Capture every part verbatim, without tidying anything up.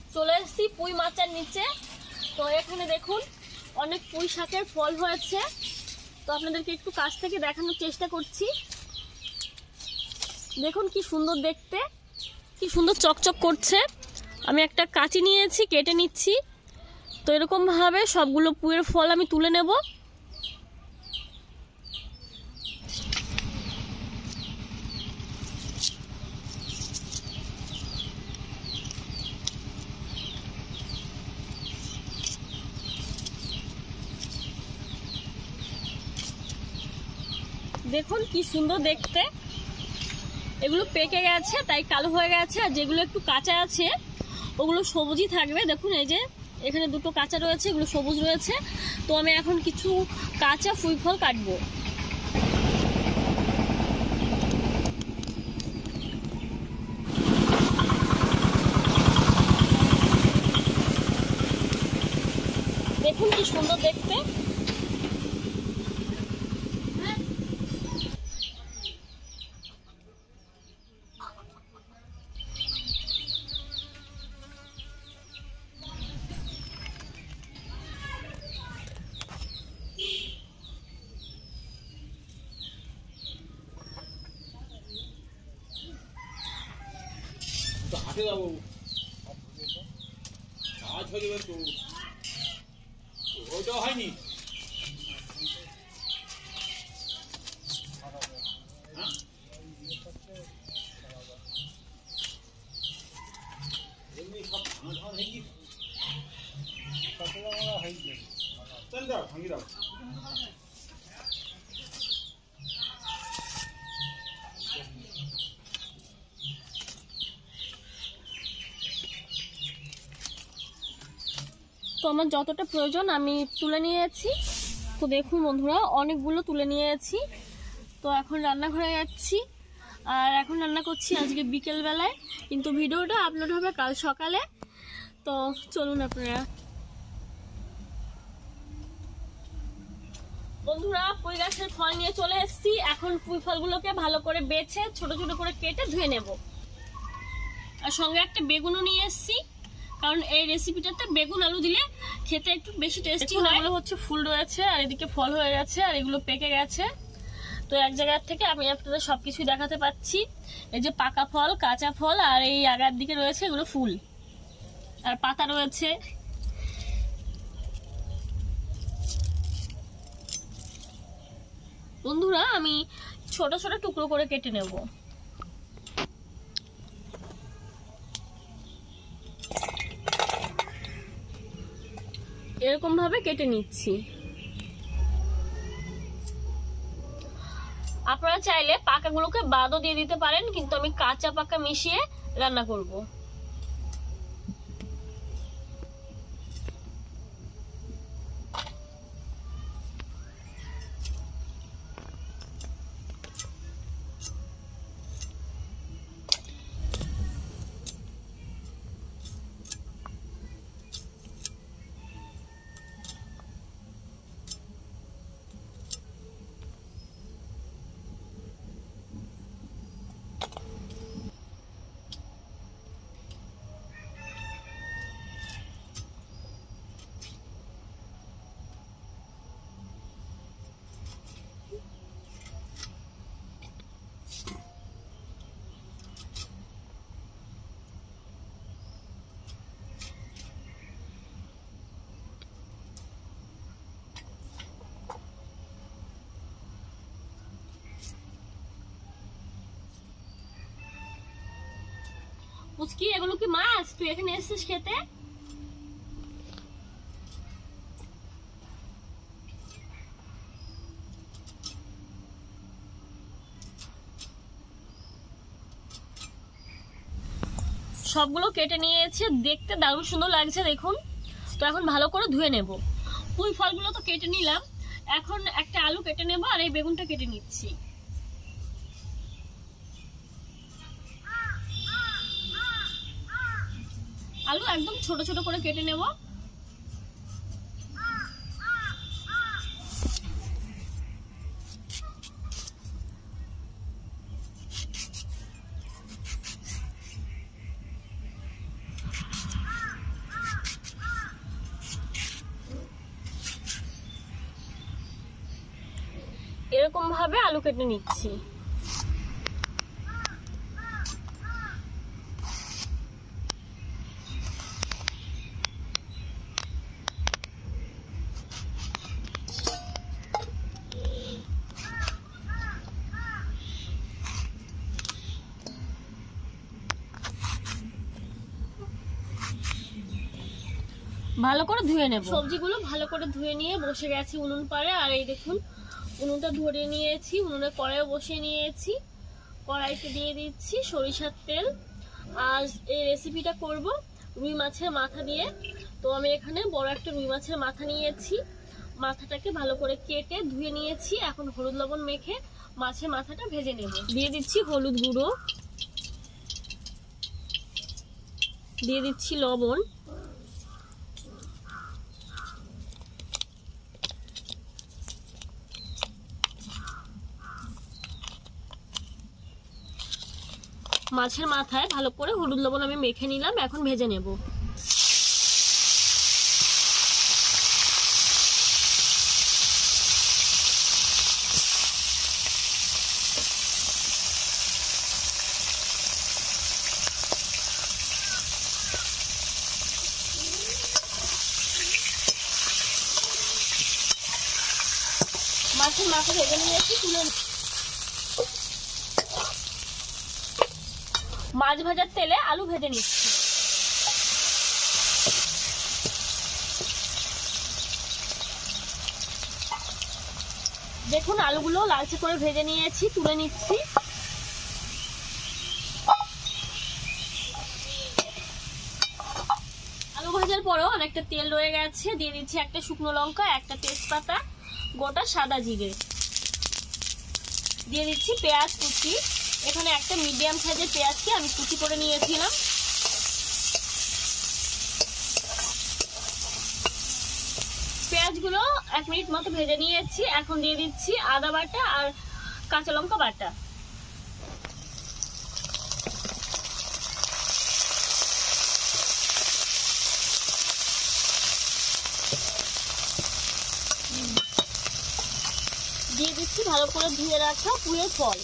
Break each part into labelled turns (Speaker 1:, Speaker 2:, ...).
Speaker 1: চলে এসেছি পুঁই মাচার নিচে। তো এখানে দেখুন অনেক পুঁই শাকের ফল হয়েছে। তো আপনাদেরকে একটু কাছ থেকে দেখানোর চেষ্টা করছি। দেখুন কি সুন্দর দেখতে, কি সুন্দর চকচক করছে। আমি একটা কাঁচি নিয়েছি, কেটে নিচ্ছি। তো এরকমভাবে সবগুলো পুঁইয়ের ফল আমি তুলে নেব। দেখুন কি সুন্দর দেখতে। এগুলো পেকে গেছে তাই কালো হয়ে গেছে, আর যেগুলো একটু কাঁচা আছে ওগুলো সবুজই থাকবে। দেখুন এই যে এখানে দুটো কাঁচা রয়েছে, এগুলো সবুজ রয়েছে। তো আমি এখন কিছু কাঁচা পুঁই ফল কাটবো। দেখুন কি সুন্দর দেখতে।
Speaker 2: হাতে যাবো কাজ হয়ে যাবে তো, ওইটাও হয়নি। এমনি সব ভাঙা ধান হয়ে গেছে, চল দাও ভাঙি দাও।
Speaker 1: তো আমার যতটা প্রয়োজন আমি তুলে নিয়েছি। তো দেখুন বন্ধুরা অনেকগুলো তুলে নিয়েছি। তো এখন রান্নাঘরে যাচ্ছি, আর এখন রান্না করছি আজকে বিকেলবেলায়, কিন্তু ভিডিওটা আপলোড হবে কাল সকালে। তো চলুন আপনারা। বন্ধুরা পুঁই গাছের ফল নিয়ে চলে এসেছি। এখন পুঁই ফলগুলোকে ভালো করে বেছে ছোট ছোট করে কেটে ধুয়ে নেব। আর সঙ্গে একটা বেগুনও নিয়ে এসেছি, কারণ এই রেসিপিটাতে বেগুন আলু দিলে খেতে একটু বেশি টেস্টি হয়। এগুলো হচ্ছে ফুল রয়েছে, আর এদিকে ফল হয়ে গেছে, আর এগুলো পেকে গেছে। তো এক জায়গা থেকে আমি আপনাদের সবকিছু দেখাতে পাচ্ছি। এই যে পাকা ফল, কাঁচা ফল, আর এই আগার দিকে রয়েছে এগুলো ফুল, আর পাতা রয়েছে। বন্ধুরা আমি ছোট ছোট টুকরো করে কেটে নেব। এরকম ভাবে কেটে নিচ্ছি। আপনারা চাইলে পাকাগুলোকে বাদও দিয়ে দিতে পারেন, কিন্তু আমি কাঁচা পাকা মিশিয়ে রান্না করব। পুচকি এগুলো কি মাছ? তুই এখানে এসেছিস খেতে? সবগুলো কেটে নিয়েছে, দেখতে দারুণ সুন্দর লাগছে দেখুন। তো এখন ভালো করে ধুয়ে নেব। পুঁই ফলগুলো তো কেটে নিলাম, এখন একটা আলু কেটে নেব, আর এই বেগুনটা কেটে নিচ্ছি। আলু একদম ছোট ছোট করে কেটে নেব। এরকম ভাবে আলু কেটে নিচ্ছি। ভালো করে ধুয়ে নেব। সবজিগুলো ভালো করে ধুয়ে নিয়ে বসে গেছি উনুন পাড়ে। আর এই দেখুন উনুনটা ধরে নিয়েছি, উনুনে কড়াইও বসিয়ে নিয়েছি। কড়াইতে দিয়ে দিচ্ছি সরিষার তেল। আর এই রেসিপিটা করব রুই মাছের মাথা দিয়ে। তো আমি এখানে বড় একটা রুই মাছের মাথা নিয়েছি, মাথাটাকে ভালো করে কেটে ধুয়ে নিয়েছি। এখন হলুদ লবণ মেখে মাছের মাথাটা ভেজে নেব। দিয়ে দিচ্ছি হলুদ গুঁড়ো, দিয়ে দিচ্ছি লবণ, মাছের মাথায় ভালো করে হলুদ লবণ আমি মেখে নিলাম। এখন ভেজে নেব। মাছের মাথা ভেজে নিয়েছি, তুলে মাছ ভাজার তেলে আলু ভেজে নিচ্ছি। দেখুন আলুগুলো লালচে করে ভেজে নিয়েছি, তুলে নিচ্ছি। আলু ভাজার পরেও অনেকটা তেল রয়ে গেছে, দিয়ে দিচ্ছি একটা শুকনো লঙ্কা, একটা তেজপাতা, গোটা সাদা জিরে, দিয়ে দিচ্ছি পেঁয়াজ কুচি। এখানে একটা মিডিয়াম সাইজের পেঁয়াজকে আমি কুচি করে নিয়েছিলাম। পেঁয়াজগুলো এক মিনিট মতো ভেজে নিয়েছি। এখন দিয়ে দিচ্ছি আদা বাটা আর কাঁচা লঙ্কা বাটা। দিয়ে দিচ্ছি ভালো করে ধুয়ে রাখা পুঁইয়ের ফল।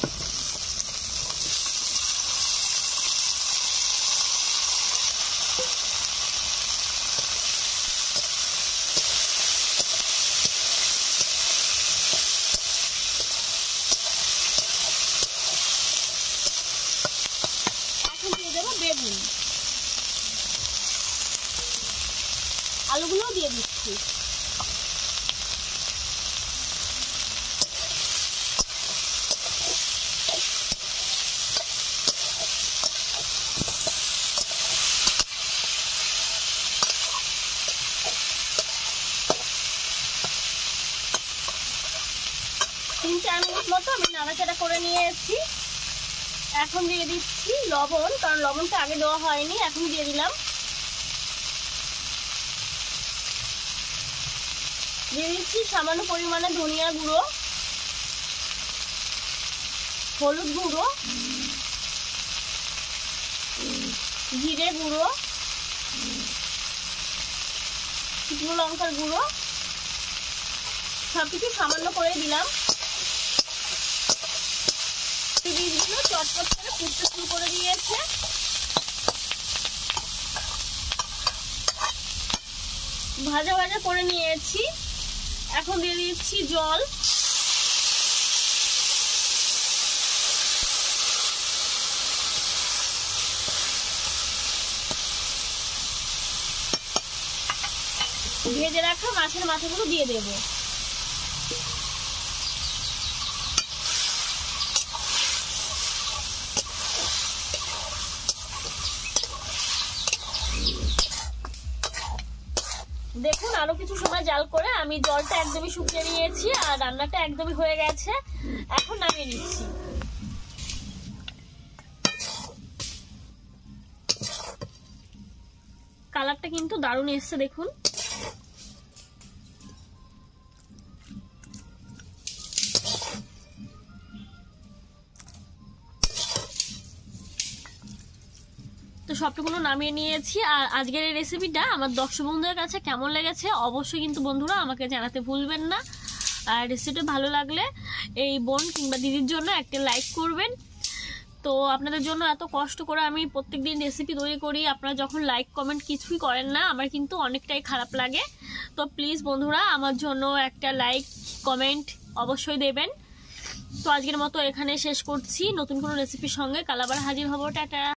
Speaker 1: এখন দিয়ে দেবো বেগুন, আলুগুলো দিয়ে দিচ্ছি। তিন চার মিনিট মতো আমি নাড়াচাড়া করে নিয়েছি। এখন দিয়ে দিচ্ছি লবণ, কারণ লবণটা আগে দেওয়া হয়নি, এখন দিয়ে দিলাম। দিয়ে দিচ্ছি সামান্য পরিমাণে ধনিয়া গুঁড়ো, হলুদ গুঁড়ো, জিরে গুঁড়ো, শুকনো লঙ্কার গুঁড়ো, সবকিছু সামান্য করে দিলাম। বীজগুলো চটপট করে ফুটতে শুরু করে দিয়েছে। ভাজা ভাজা করে নিয়েছি। এখন দিয়ে দিচ্ছি জল। ভেজে রাখা মাছের মাথাগুলো দিয়ে দেবো। দেখুন আরো কিছু সময় জাল করে আমি জলটা একদমই শুকিয়ে নিয়েছি আর রান্নাটা একদমই হয়ে গেছে। এখন নামিয়ে নিচ্ছি। কালারটা কিন্তু দারুণ এসছে দেখুন। তো সবটুকুনো নামিয়ে নিয়েছি। আর আজকের এই রেসিপিটা আমার দর্শক বন্ধুদের কাছে কেমন লেগেছে অবশ্যই কিন্তু বন্ধুরা আমাকে জানাতে ভুলবেন না। আর রেসিপিটা ভালো লাগলে এই বোন কিংবা দিদির জন্য একটা লাইক করবেন। তো আপনাদের জন্য এত কষ্ট করে আমি প্রত্যেকদিন রেসিপি তৈরি করি, আপনারা যখন লাইক কমেন্ট কিছুই করেন না, আমার কিন্তু অনেকটাই খারাপ লাগে। তো প্লিজ বন্ধুরা আমার জন্য একটা লাইক কমেন্ট অবশ্যই দেবেন। তো আজকের মতো এখানে শেষ করছি, নতুন কোনো রেসিপির সঙ্গে কাল আবার হাজির হব। টাটা।